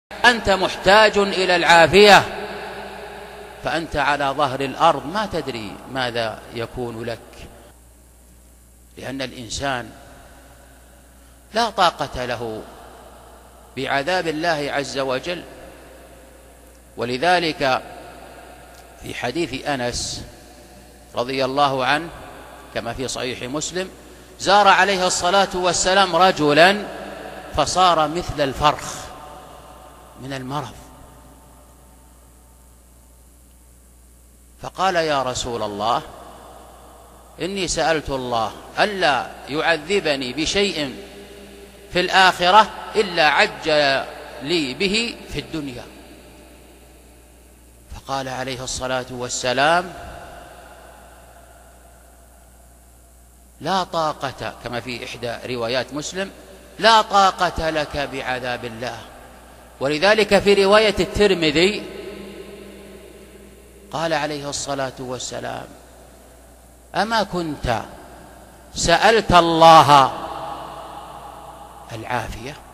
أنت محتاج إلى العافية، فأنت على ظهر الأرض ما تدري ماذا يكون لك، لأن الإنسان لا طاقة له بعذاب الله عز وجل. ولذلك في حديث أنس رضي الله عنه كما في صحيح مسلم: زار عليه الصلاة والسلام رجلا فصار مثل الفرخ من المرض، فقال: يا رسول الله، إني سألت الله ألا يعذبني بشيء في الآخرة إلا عجل لي به في الدنيا. فقال عليه الصلاة والسلام: لا طاقة، كما في إحدى روايات مسلم: لا طاقة لك بعذاب الله. ولذلك في رواية الترمذي قال عليه الصلاة والسلام: أما كنت سألت الله العافية؟